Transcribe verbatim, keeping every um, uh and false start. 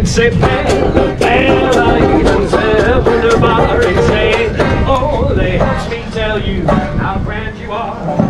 Say, Bella, Bella, even said when the bar is saying, oh, they helps me tell you how grand you are.